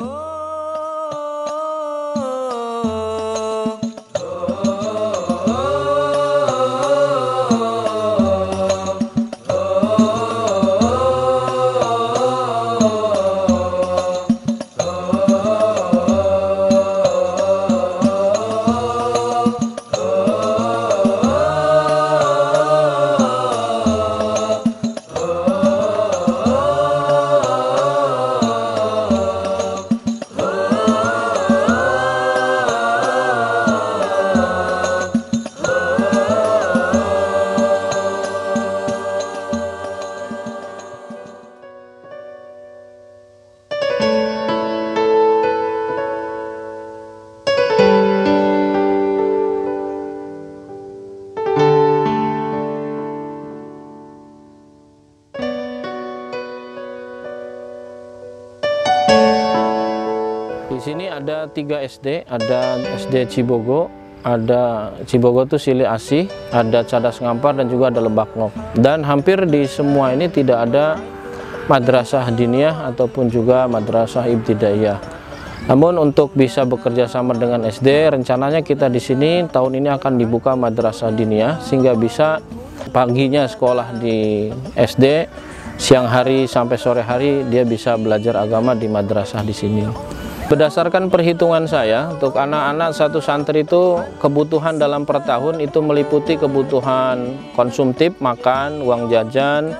Di sini ada 3 SD, ada SD Cibogo, ada Cibogo itu Sili Asih, ada Cadas Ngampar, dan juga ada Lebak Nok. Dan hampir di semua ini tidak ada madrasah diniyah ataupun juga madrasah ibtidaiyah. Namun untuk bisa bekerja sama dengan SD, rencananya kita di sini tahun ini akan dibuka madrasah diniyah sehingga bisa paginya sekolah di SD, siang hari sampai sore hari dia bisa belajar agama di madrasah di sini. Berdasarkan perhitungan saya, untuk anak-anak satu santri itu kebutuhan dalam per tahun itu meliputi kebutuhan konsumtif, makan, uang jajan,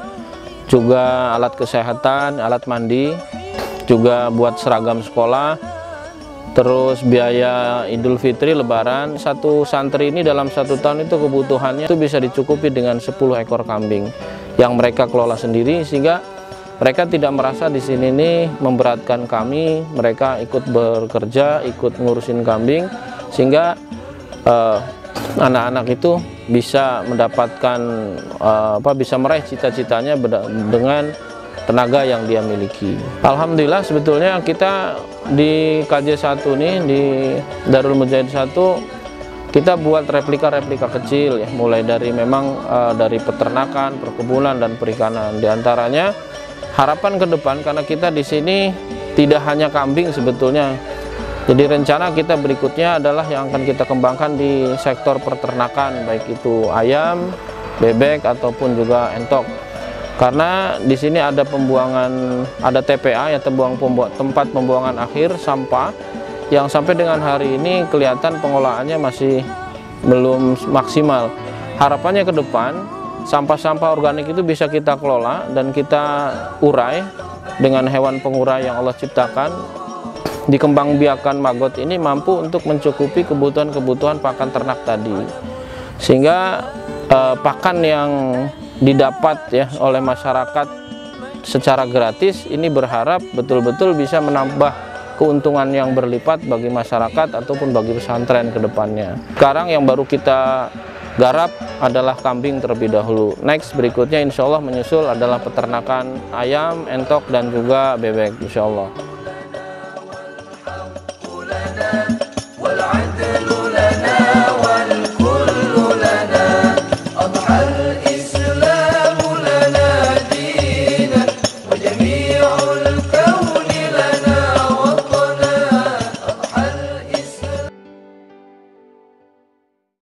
juga alat kesehatan, alat mandi, juga buat seragam sekolah, terus biaya Idul Fitri, Lebaran. Satu santri ini dalam satu tahun itu kebutuhannya itu bisa dicukupi dengan 10 ekor kambing yang mereka kelola sendiri, sehingga mereka tidak merasa di sini nih memberatkan kami. Mereka ikut bekerja, ikut ngurusin kambing, sehingga anak-anak itu bisa mendapatkan bisa meraih cita-citanya dengan tenaga yang dia miliki. Alhamdulillah sebetulnya kita di KJ1 nih, di Darul Mujahid 1, kita buat replika-replika kecil ya, mulai dari memang dari peternakan, perkebunan, dan perikanan. Di antaranya harapan ke depan, karena kita di sini tidak hanya kambing sebetulnya. Jadi rencana kita berikutnya adalah yang akan kita kembangkan di sektor peternakan, baik itu ayam, bebek, ataupun juga entok. Karena di sini ada pembuangan, ada TPA ya, tempat pembuangan akhir sampah, yang sampai dengan hari ini kelihatan pengolahannya masih belum maksimal. Harapannya ke depan sampah-sampah organik itu bisa kita kelola dan kita urai dengan hewan pengurai yang Allah ciptakan. Dikembangbiakan maggot ini mampu untuk mencukupi kebutuhan-kebutuhan pakan ternak tadi, sehingga pakan yang didapat ya oleh masyarakat secara gratis ini berharap betul-betul bisa menambah keuntungan yang berlipat bagi masyarakat ataupun bagi pesantren ke depannya. Sekarang yang baru kita garap adalah kambing terlebih dahulu. Next berikutnya insya Allah menyusul adalah peternakan ayam, entok, dan juga bebek insya Allah.